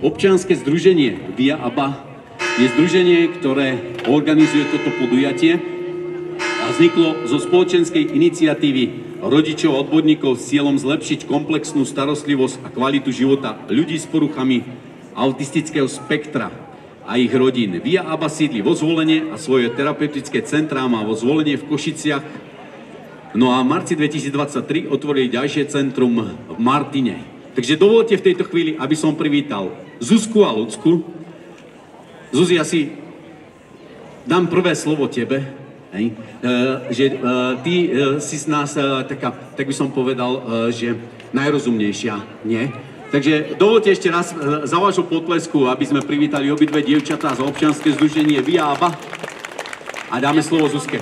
Občianske združenie Via ABA je združenie, ktoré organizuje toto podujatie a vzniklo zo spoločenskej iniciatívy rodičov a odborníkov s cieľom zlepšiť komplexnú starostlivosť a kvalitu života ľudí s poruchami autistického spektra a ich rodín. Via ABA sídli vo Zvolene a svoje terapeutické centrá má vo Zvolene v Košiciach. No a v marci 2023 otvorili ďalšie centrum v Martine. Takže dovolte v tejto chvíli, aby som privítal Zuzku a Ľudsku. Zuzi, ja si dám prvé slovo tebe, že ty si z nás taká, tak by som povedal, že najrozumnejšia, nie? Takže dovolte ešte raz za vašu potlesku, aby sme privítali obidve dievčatá za občianske združenie Via ABA a dáme slovo Zuzke.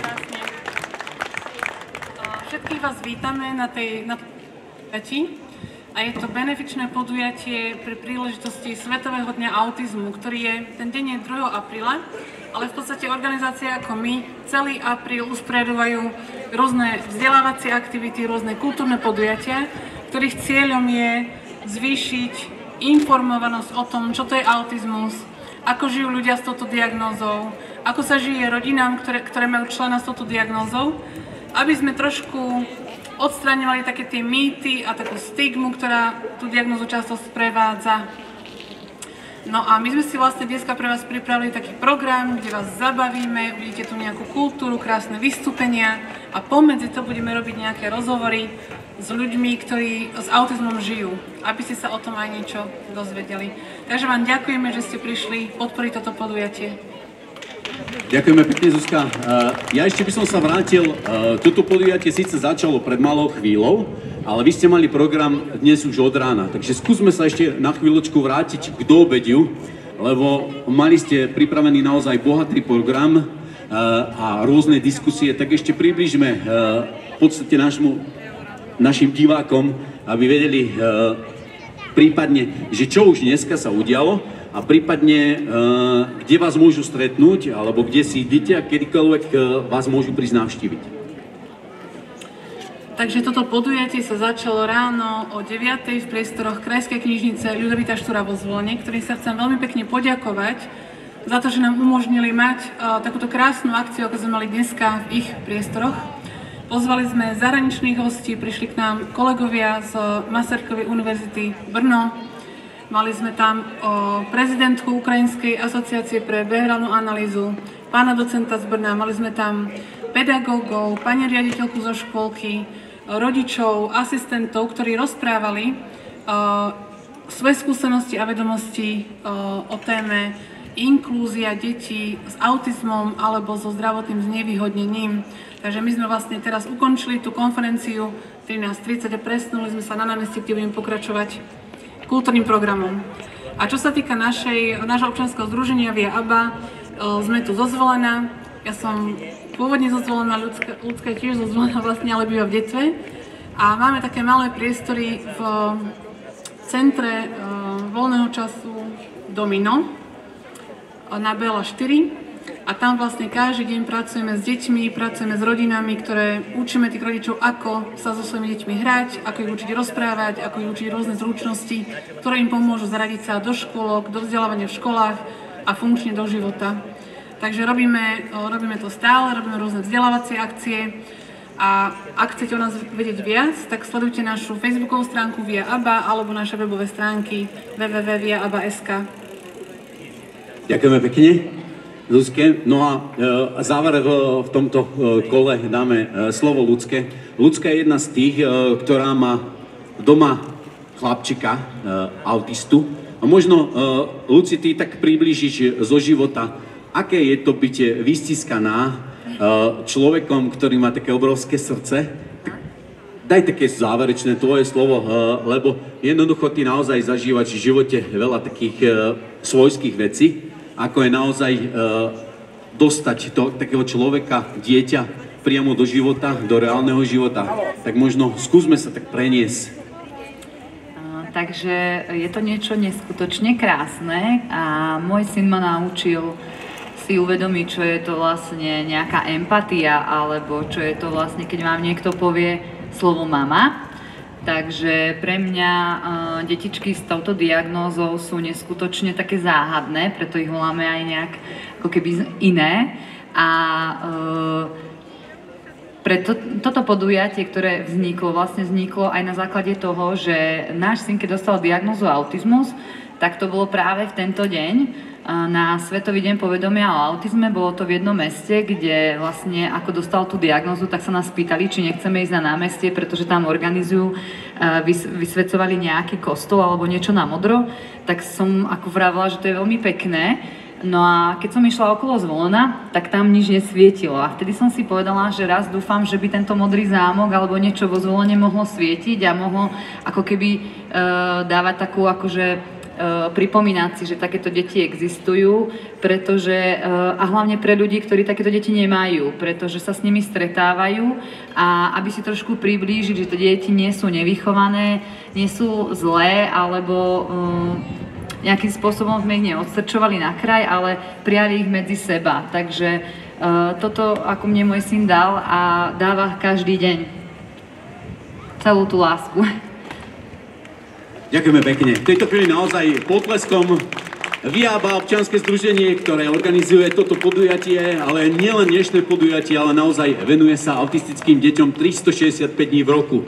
Všetkých vás vítame na tej podujatí a je to benefičné podujatie pri príležitosti Svetového dňa autizmu, ktorý je, ten deň je 2. apríla, ale v podstate organizácie ako my celý apríl usporiadujú rôzne vzdelávacie aktivity, rôzne kultúrne podujatia, ktorých cieľom je zvýšiť informovanosť o tom, čo to je autizmus, ako žijú ľudia s touto diagnózou, ako sa žije rodinám, ktoré majú člena s touto diagnózou, aby sme trošku odstraňovali také tie mýty a takú stigmu, ktorá tú diagnózu často sprevádza. No a my sme si vlastne dneska pre vás pripravili taký program, kde vás zabavíme, uvidíte tu nejakú kultúru, krásne vystúpenia a pomedzi to budeme robiť nejaké rozhovory s ľuďmi, ktorí s autizmom žijú, aby ste sa o tom aj niečo dozvedeli. Takže vám ďakujeme, že ste prišli podporiť toto podujatie. Ďakujeme pekne, Zuzka. Ja ešte by som sa vrátil, toto podujatie síce začalo pred malou chvíľou, ale vy ste mali program dnes už od rána, takže skúsme sa ešte na chvíľočku vrátiť k doobediu, lebo mali ste pripravený naozaj bohatý program a rôzne diskusie, tak ešte približme v podstate našim divákom, aby vedeli prípadne, že čo už dneska sa udialo, a prípadne, kde vás môžu stretnúť, alebo kde sídlite a kedykoľvek vás môžu prísť navštíviť. Takže toto podujatie sa začalo ráno o 9:00 v priestoroch Krajskej knižnice Ľudovita Štúra vo Zvolene, ktorým sa chcem veľmi pekne poďakovať za to, že nám umožnili mať takúto krásnu akciu, ako sme mali dneska v ich priestoroch. Pozvali sme zahraničných hostí, prišli k nám kolegovia z Masarykovej univerzity Brno. Mali sme tam prezidentku Ukrajinskej asociácie pre behaviorálnu analýzu, pána docenta z Brna, mali sme tam pedagógov, pani riaditeľku zo škôlky, rodičov, asistentov, ktorí rozprávali svoje skúsenosti a vedomosti o téme inklúzia detí s autizmom alebo so zdravotným znevýhodnením. Takže my sme vlastne teraz ukončili tú konferenciu 13:30 a presnuli sme sa na námestie, kde budeme pokračovať kultúrnym programom. A čo sa týka nášho občianskeho združenia Via ABA, sme tu zo Zvolena. Ja som pôvodne zo Zvolena, Ľudská je tiež zo Zvolena vlastne, ale býva v Detve. A máme také malé priestory v centre voľného času Domino na Bela 4. A tam vlastne každý deň pracujeme s deťmi, pracujeme s rodinami, ktoré učíme tých rodičov, ako sa so svojimi deťmi hrať, ako ich učiť rozprávať, ako ich učiť rôzne zručnosti, ktoré im pomôžu zaradiť sa do škôlok, do vzdelávania v školách a funkčne do života. Takže robíme to stále, robíme rôzne vzdelávacie akcie a ak chcete o nás vedieť viac, tak sledujte našu facebookovú stránku Via ABA alebo naše webové stránky www.viaaba.sk. Ďakujeme pekne, Ľudské. No a záver v tomto kole dáme slovo Ľudské. Ľudská je jedna z tých, ktorá má doma chlapčika, autistu. A možno, Ľudci, ty tak priblížiš zo života, aké je to byť vystiskaná človekom, ktorý má také obrovské srdce. Daj také záverečné tvoje slovo, lebo jednoducho ty naozaj zažívaš v živote veľa takých svojských vecí, ako je naozaj dostať takého človeka, dieťa, priamo do života, do reálneho života. Tak možno skúsme sa tak preniesť. Takže je to niečo neskutočne krásne a môj syn ma naučil si uvedomiť, čo je to vlastne nejaká empatia, alebo čo je to vlastne, keď vám niekto povie slovo mama. Takže pre mňa detičky s touto diagnózou sú neskutočne také záhadné, preto ich voláme aj nejak ako keby iné. A toto podujatie, ktoré vzniklo aj na základe toho, že náš syn, keď dostal diagnózu autizmus, tak to bolo práve v tento deň, na Svetový deň povedomia o autizme. Bolo to v jednom meste, kde vlastne ako dostal tú diagnózu, tak sa nás pýtali, či nechceme ísť na námestie, pretože tam organizujú, vysvecovali nejaký kostol alebo niečo na modro. Tak som ako vravila, že to je veľmi pekné. No a keď som išla okolo Zvolena, tak tam nič nesvietilo. A vtedy som si povedala, že raz dúfam, že by tento modrý zámok alebo niečo vo Zvolene mohlo svietiť a mohlo ako keby dávať takú akože pripomínať si, že takéto deti existujú, pretože, a hlavne pre ľudí, ktorí takéto deti nemajú, pretože sa s nimi stretávajú a aby si trošku priblížili, že tie deti nie sú nevychované, nie sú zlé, alebo nejakým spôsobom sme ich neodstrčovali na kraj, ale prijali ich medzi seba. Takže toto, ako mne môj syn dal a dáva každý deň celú tú lásku. Ďakujeme pekne. V tejto chvíli naozaj potleskom Via ABA, občianske združenie, ktoré organizuje toto podujatie, ale nielen dnešné podujatie, ale naozaj venuje sa autistickým deťom 365 dní v roku.